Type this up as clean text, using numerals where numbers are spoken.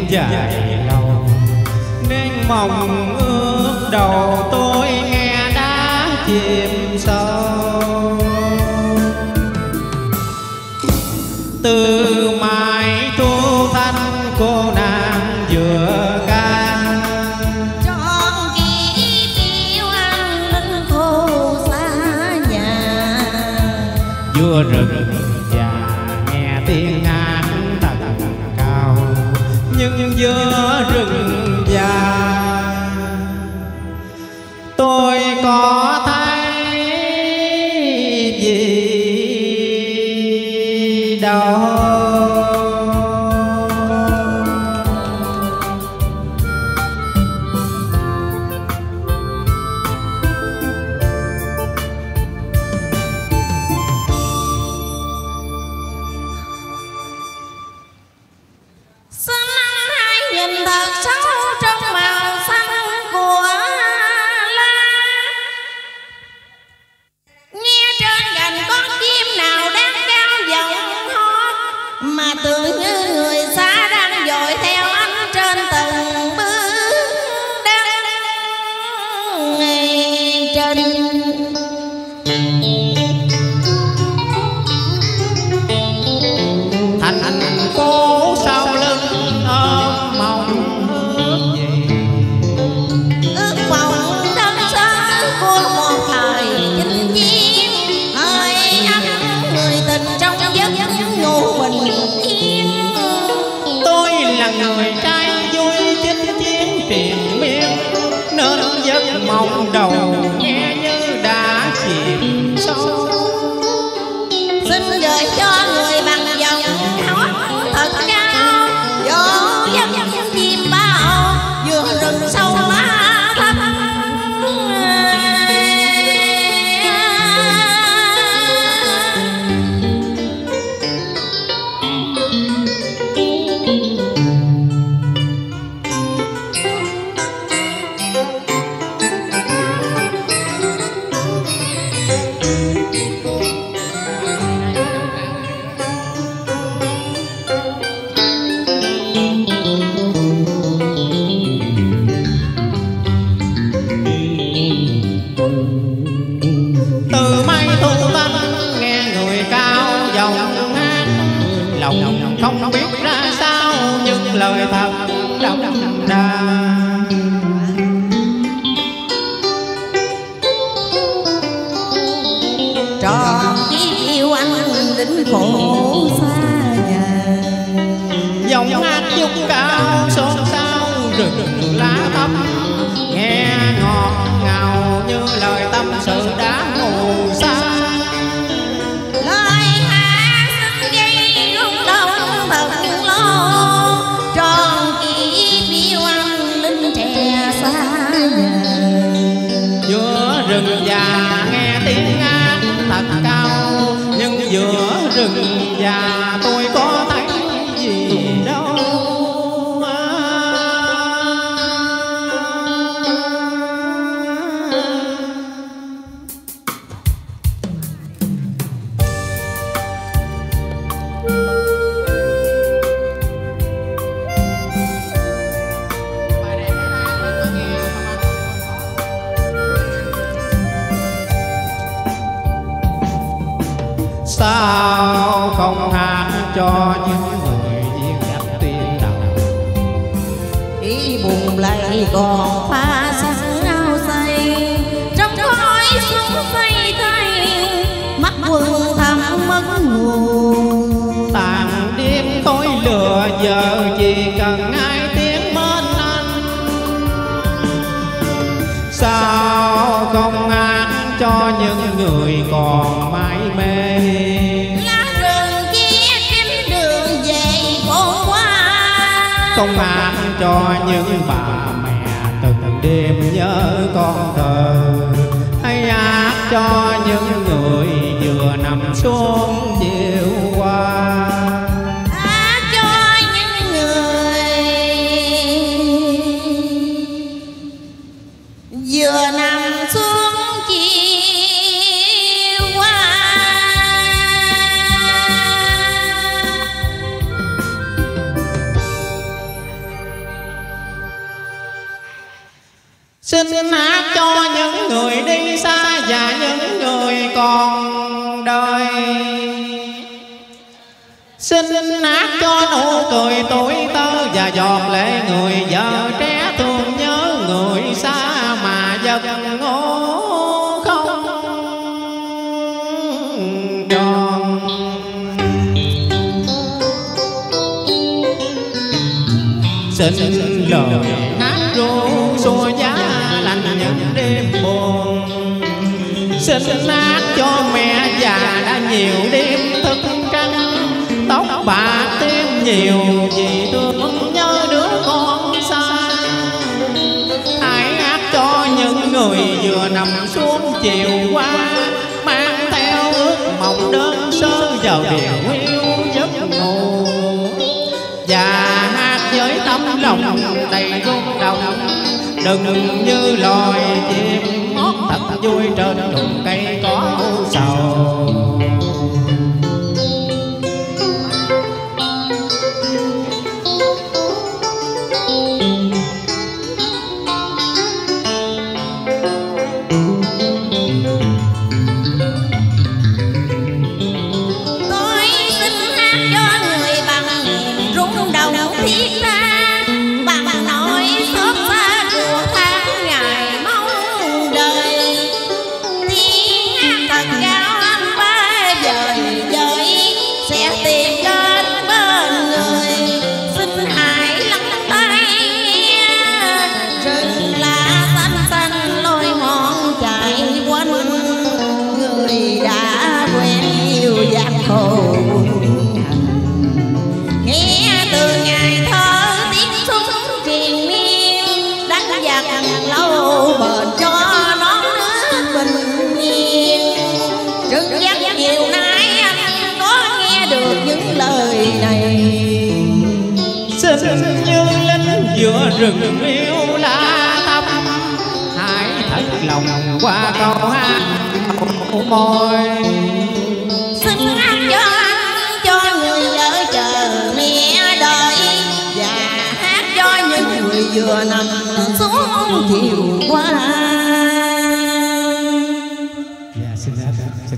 dài lâu, nên mộng ước đầu tôi nghe đã chìm sâu. Từ mai thu thanh cô nàng vừa ca, trọn kỷ yêu anh linh khô xa nhà. vừa rừng già nghe tiếng hát tầng cao, nhưng giữa rừng già tôi có thấy gì đâu. Xuân năm hai nhìn thật sâu trong màu xanh của lá. Nghe trên gành con chim nào đang cao giọng hót, mà tưởng như người xa đang dội theo anh trên từng bước đăng trên. Thành phố sau lưng ôm mong ước gì, Ước vọng đơn sơ của một thời chinh chiến, hơi ấm người tình trong giấc ngủ bình yên. tôi là người trai vui chinh chiến triền miên, nên giấc mộng đầu nghe như đã chìm sâu. Xin gửi cho người bằng giọng hót thật cao, dỗ dắt chim bao vườn rừng sâu lá thắm. Từ mai thu thanh nghe người cao giọng hát, lòng không biết ra sao nhưng lời thật đậm đà. Trọn kiếp yêu anh lính khổ xa nhà. Giọng hát dục cao xôn xao rừng lá thắm, nghe ngọt ngào như lời tâm sự đã ngủ xa. Lời hát xin gây rung động thật lo, tròn kiếp yêu anh lính trẻ xa nhà. Giữa rừng già nghe tiếng hát thật cao, nhưng giữa rừng già tôi có thấy gì đâu. Sao không hát cho những người viên gặp tiên đầu, Ý bùng lầy còn pha sắc áo say, trong khói xuống say thay, mắt quần thầm mất nguồn. tàn đêm tối lừa giờ chỉ cần ai tiếng mến anh. Sao không hát cho những người còn mãi mê, Lá rừng kia kín đường về phố qua. không hát cho những bà mẹ từng đêm nhớ con thơ, hay hát cho những người vừa nằm xuống chiều qua. Hát cho những người vừa nằm xuống chiều qua. Xin hát cho những người đi xa và những người còn đời. Xin hát cho nụ cười tuổi tơ và giọt lệ người vợ trẻ thương nhớ người xa mà giật ngô không tròn. Xin lời hát ru xua giá lạnh những đêm buồn. Xin hát cho mẹ già đã nhiều đêm thức trắng, tóc bạc thêm nhiều vì thương nhớ đứa con xa. Hãy hát cho những người vừa nằm xuống chiều qua, mang theo ước mộng đơn sơ vào điều yêu giấc ngủ. Và hát với tấm lòng đầy rung động, đừng như loài chim hót thật vui trên rừng cây có u sầu. Nghe từ ngày thơ tiếng súng triền miên, đánh giặc lâu bền cho nón nước bình yên. Trực giác nhiều nay anh có nghe được những lời này. Xin như lính giữa rừng yêu lá thắm, hãy thật lòng qua câu hát môi. Xin hát cho anh, cho người vợ chờ mẹ đợi, và hát cho những người vừa nằm xuống chiều qua.